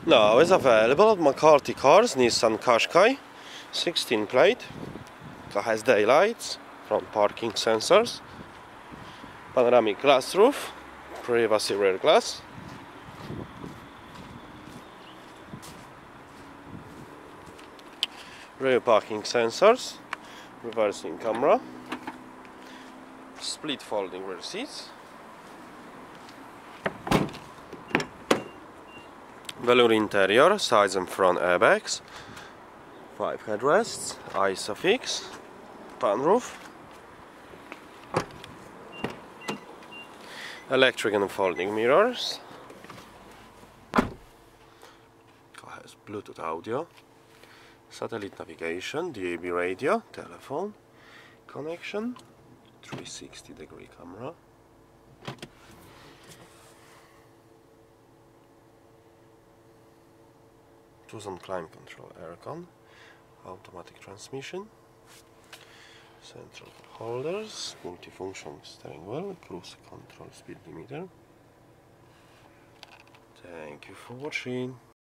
Now is available at McCarthy Cars Nissan Qashqai 16 plate. Car has daylights, front parking sensors, panoramic glass roof, privacy rear glass, rear parking sensors, reversing camera, split folding rear seats, velour interior, sides and front airbags, 5 headrests, ISOFIX, pan roof, electric and folding mirrors. Car has Bluetooth audio, satellite navigation, DAB radio, telephone connection, 360-degree camera, cruise and climb control, aircon, automatic transmission, central holders, multifunction steering wheel, cruise control, speed limiter. Thank you for watching.